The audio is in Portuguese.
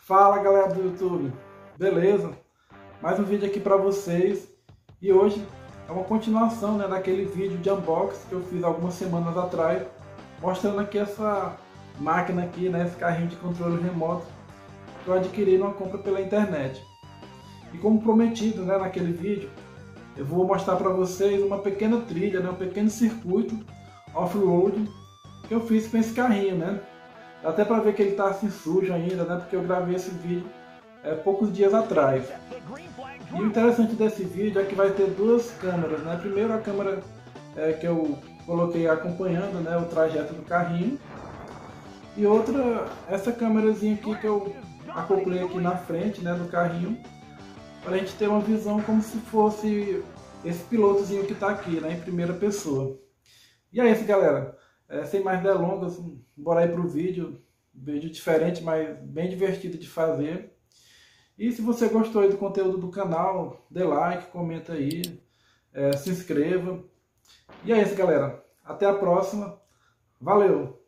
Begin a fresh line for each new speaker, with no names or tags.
Fala galera do YouTube, beleza? Mais um vídeo aqui para vocês e hoje é uma continuação, daquele vídeo de unboxing que eu fiz algumas semanas atrás, mostrando aqui essa máquina aqui, esse carrinho de controle remoto que eu adquiri numa compra pela internet. E como prometido, naquele vídeo, eu vou mostrar para vocês uma pequena trilha, um pequeno circuito off-road que eu fiz com esse carrinho, Dá até para ver que ele está assim sujo ainda, porque eu gravei esse vídeo poucos dias atrás. E o interessante desse vídeo é que vai ter duas câmeras, Primeiro a câmera que eu coloquei acompanhando, o trajeto do carrinho. E outra, essa câmerazinha aqui que eu acoplei aqui na frente, do carrinho, para a gente ter uma visão como se fosse esse pilotozinho que está aqui, em primeira pessoa. E é isso, galera. Sem mais delongas, bora aí pro vídeo diferente, mas bem divertido de fazer. E se você gostou aí do conteúdo do canal, dê like, comenta aí, se inscreva. E é isso, galera. Até a próxima. Valeu!